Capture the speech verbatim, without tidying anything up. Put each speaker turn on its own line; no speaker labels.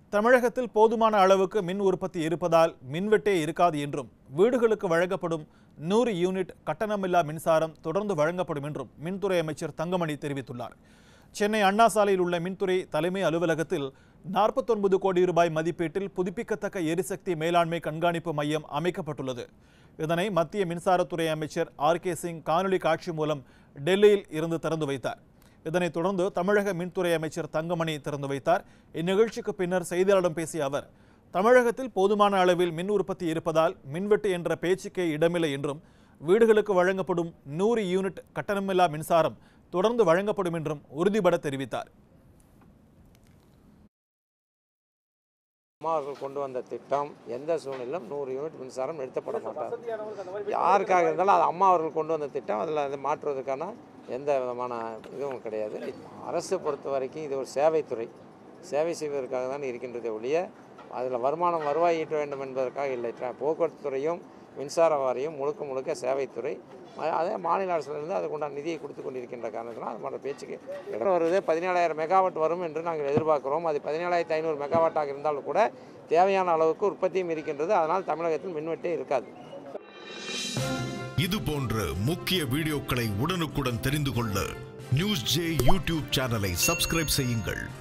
தமிழகத்தில் போதுமான அளவுக்கு மின் உற்பத்தி இருப்பதால் மின்வெட்டே இருக்காது என்றும் வீடுகளுக்கு வழங்கப்படும் நூறு யூனிட் கட்டணமில்லா மின்சாரம் தொடர்ந்து வழங்கப்படும் என்றும் மின்துறை அமைச்சர் தங்கமணி தெரிவித்துள்ளார். சென்னை அண்ணா சாலையில் உள்ள மின்துறை தலைமை அலுவலகத்தில் நாற்பத்தொன்பது கோடி ரூபாய் மதிப்பீட்டில் புதுப்பிக்கத்தக்க எரிசக்தி மேலாண்மை கண்காணிப்பு மையம் அமைக்கப்பட்டுள்ளது. இதனை மத்திய மின்சாரத்துறை அமைச்சர் ஆர் கே சிங் காணொலி காட்சி மூலம் டெல்லியில் இருந்து திறந்து வைத்தார். இதனைத் தொடர்ந்து தமிழக மின்துறை அமைச்சர் தங்கமணி திறந்து வைத்தார். இந்நிகழ்ச்சிக்கு பின்னர் செய்தியாளர்களிடம் பேசிய அவர், தமிழகத்தில் போதுமான அளவில் மின் உற்பத்தி இருப்பதால் மின்வெட்டு என்ற பேச்சுக்கே இடமில்லை என்றும் வீடுகளுக்கு வழங்கப்படும் நூறு யூனிட் கட்டணமில்லா மின்சாரம் தொடர்ந்து வழங்கப்படும் என்றும் உறுதிபட தெரிவித்தார்.
அம்மா அவர்கள் கொண்டு வந்த திட்டம் எந்த சூழ்நிலையிலும் நூறு யூனிட் மின்சாரம் நிறுத்தப்பட மாட்டார். யாருக்காக இருந்தாலும் அது அம்மா அவர்கள் கொண்டு வந்த திட்டம், அதில் அதை மாற்றுவதற்கான எந்த விதமான இதுவும் கிடையாது. அரசு பொறுத்த வரைக்கும் இது ஒரு சேவைத்துறை, சேவை செய்வதற்காக தான் இருக்கின்றதை ஒழிய அதில் வருமானம் வருவாய் ஈட்ட வேண்டும் என்பதற்காக இல்லை. போக்குவரத்து துறையும் மின்சார வாரியம் முழுக்க முழுக்க சேவைத்துறை. அதே மாநில அரசிலிருந்து அதுக்குண்டான நிதியை கொடுத்து கொண்டிருக்கின்ற காரணத்தினால் அது மாதிரி பேச்சுக்கு இடம் வருது. பதினேழாயிரம் மெகாவாட் வரும் என்று நாங்கள் எதிர்பார்க்கிறோம். அது பதினேழாயிரத்தி ஐநூறு மெகாவாட்டாக இருந்தாலும் கூட தேவையான அளவுக்கு உற்பத்தியும் இருக்கின்றது. அதனால் தமிழகத்தில் மின்வெட்டே இருக்காது.
இது போன்ற முக்கிய வீடியோக்களை உடனுக்குடன் தெரிந்து கொள்ள நியூஸ் ஜே யூடியூப் சேனலை சப்ஸ்கிரைப் செய்யுங்கள்.